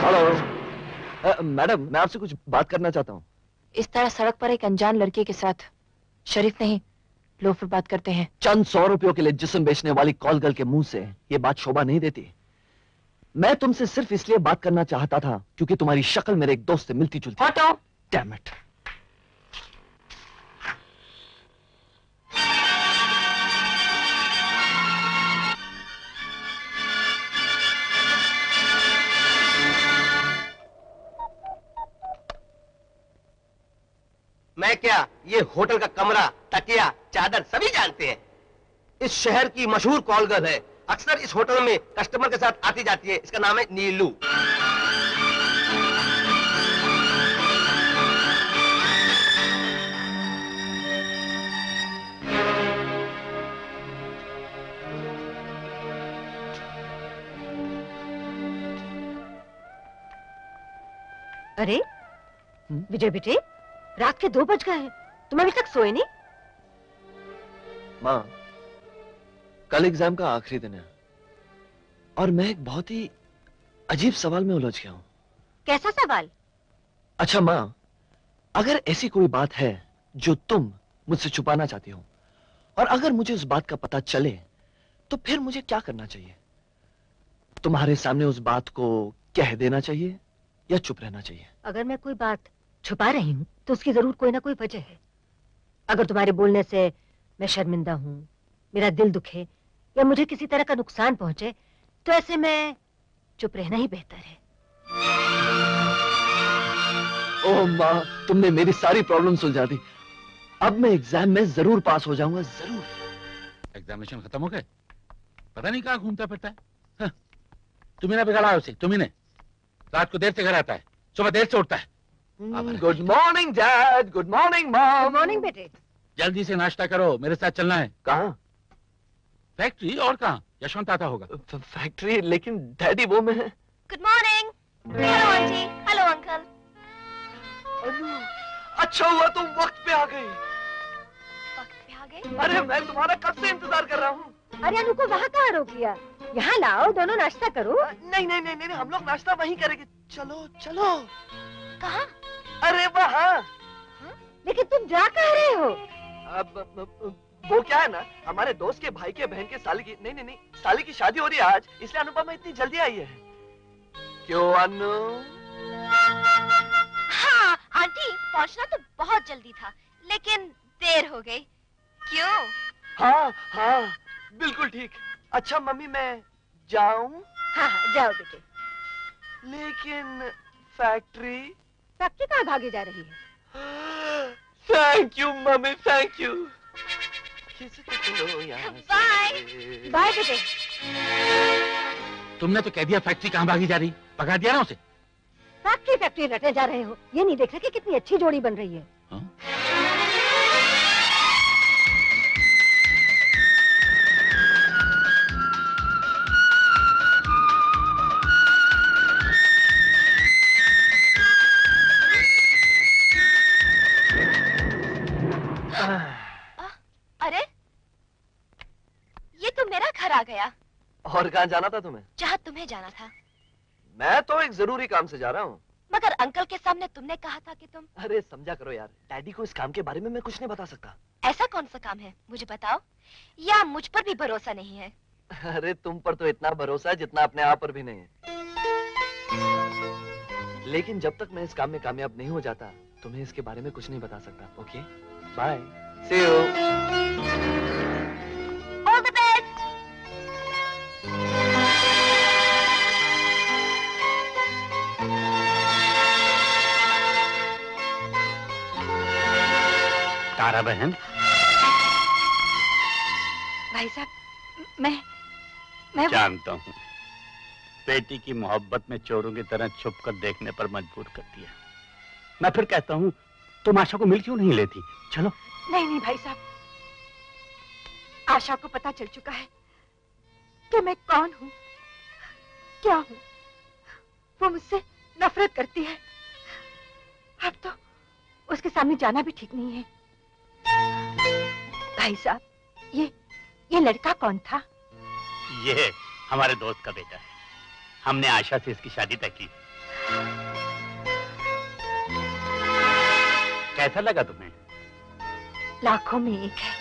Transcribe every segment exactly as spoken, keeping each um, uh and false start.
Hello madam, मैं आपसे कुछ बात करना चाहता हूँ। इस तरह सड़क पर एक अनजान लड़के के साथ शरीफ नहीं लोफर बात करते हैं। चंद सौ रुपयों के लिए जिस्म बेचने वाली कॉल गर्ल के मुंह से ये बात शोभा नहीं देती। मैं तुमसे सिर्फ इसलिए बात करना चाहता था क्योंकि तुम्हारी शक्ल मेरे एक दोस्त से मिलती जुलती। हटो। Damn it. मैं क्या, ये होटल का कमरा, तकिया, चादर सभी जानते हैं। इस शहर की मशहूर कॉल गर्ल है, अक्सर इस होटल में कस्टमर के साथ आती जाती है। इसका नाम है नीलू। अरे विजय बेटे, रात के दो बज गए हैं, तुम अभी तक सोए नहीं? माँ, कल एग्जाम का आखिरी दिन है और मैं एक बहुत ही अजीब सवाल में उलझ गया हूं। कैसा सवाल? अच्छा माँ, अगर ऐसी कोई बात है जो तुम मुझसे छुपाना चाहती हो और अगर मुझे उस बात का पता चले तो फिर मुझे क्या करना चाहिए? तुम्हारे सामने उस बात को कह देना चाहिए या चुप रहना चाहिए? अगर मैं कोई बात छुपा रही हूँ तो उसकी जरूर कोई ना कोई वजह है। अगर तुम्हारे बोलने से मैं शर्मिंदा हूँ, मेरा दिल दुखे या मुझे किसी तरह का नुकसान पहुंचे तो ऐसे में चुप रहना ही बेहतर है। ओह माँ, तुमने मेरी सारी प्रॉब्लम सुलझा दी। अब मैं एग्जाम में जरूर पास हो जाऊंगा, जरूर। एग्जामिनेशन खत्म हो गए? पता नहीं कहाँ घूमता फिरता है। हाँ। तुम्ही ने बिगाड़ा उसे, तुम्ही ने। रात को देर से घर आता है, सुबह देर से उठता है। Good morning dad, good morning mom. Good morning बेटे। जल्दी से नाश्ता करो, मेरे साथ चलना है। कहाँ? फैक्ट्री। और कहाँ? यशवंत आता होगा। फैक्ट्री? लेकिन डैडी वो में है। Good morning. Hello aunty. Hello uncle. अच्छा हुआ तुम वक्त पे आ गई। वक्त पे आ गई? अरे मैं तुम्हारा कब से इंतजार कर रहा हूँ। अरे अनु को वहाँ कहाँ रोक लिया? यहाँ लाओ, दोनों नाश्ता करो। नहीं नहीं नहीं नहीं, हम लोग नाश्ता वहीं करेंगे। चलो चलो। कहाँ? अरे वहाँ। लेकिन तुम जा कहाँ रहे हो? अब, अब वो क्या है ना, हमारे दोस्त के भाई के बहन के साली की नहीं नहीं नहीं साली की शादी हो रही है आज, इसलिए अनुपमा इतनी जल्दी आई है। क्यों अनु? हाँ आंटी, पहुँचना तो बहुत जल्दी था लेकिन देर हो गई। क्यों? हाँ हाँ बिल्कुल ठीक। अच्छा मम्मी मैं जाऊं? हाँ हाँ जाओ बेटे। लेकिन फैक्ट्री? फैक्ट्री कहाँ भागी जा रही है? Thank you mummy, thank you. Bye bye बेटे। तुमने तो कह दिया फैक्ट्री कहाँ भागी जा रही, पकड़ दिया ना उसे। फैक्ट्री फैक्ट्री रटने जा रहे हो, ये नहीं देख रहे कि कितनी अच्छी जोड़ी बन रही है। हाँ? अरे ये तो मेरा घर आ गया। और कहाँ जाना था तुम्हें? जहाँ तुम्हें जाना था। मैं तो एक जरूरी काम से जा रहा हूँ। मगर अंकल के सामने तुमने कहा था कि तुम। अरे समझा करो यार, डैडी को इस काम के बारे में मैं कुछ नहीं बता सकता। ऐसा कौन सा काम है मुझे बताओ, या मुझ पर भी भरोसा नहीं है? अरे तुम पर तो इतना भरोसा है जितना अपने आप पर भी नहीं है। लेकिन जब तक मैं इस काम में कामयाब नहीं हो जाता तुम्हें इसके बारे में कुछ नहीं बता सकता। Okay bye, see you. All the best. Tara बहन। भाई साहब मैं मैं जानता हूँ, बेटी की मोहब्बत में चोरों की तरह छुप कर देखने पर मजबूर कर दिया। मैं फिर कहता हूँ तुम आशा को मिल क्यों नहीं लेती? चलो। नहीं नहीं भाई साहब, आशा को पता चल चुका है कि मैं कौन हूँ, क्या हूँ। वो मुझसे नफरत करती है। अब तो उसके सामने जाना भी ठीक नहीं है। भाई साहब ये ये लड़का कौन था? ये हमारे दोस्त का बेटा है। हमने आशा से इसकी शादी तय की। कैसा लगा तुम्हें? लाखों में एक है।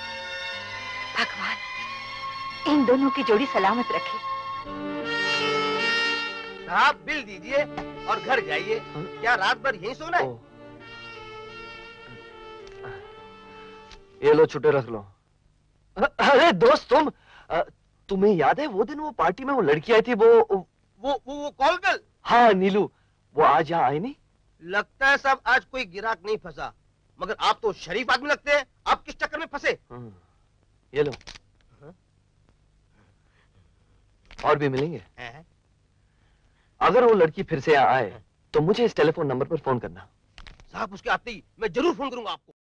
भगवान इन दोनों की जोड़ी सलामत रखे। साहब बिल दीजिए और घर जाइए। क्या रात भर यहीं सोना है? ये लो छुट्टे रख लो। अरे दोस्त तुम, तुम्हें याद है वो दिन वो पार्टी में वो लड़की आई थी, वो वो वो वो कॉल गर्ल? हाँ नीलू, वो आज यहाँ आई नहीं? लगता है सब आज कोई गिराक नहीं फंसा, मगर आप तो शरीफ आदमी लगते हैं, आप किस चक्कर में फंसे? ये लो। और भी मिलेंगे। अगर वो लड़की फिर से यहाँ आए तो मुझे इस टेलीफोन नंबर पर फोन करना। साहब उसके आते ही मैं जरूर फोन करूंगा आपको।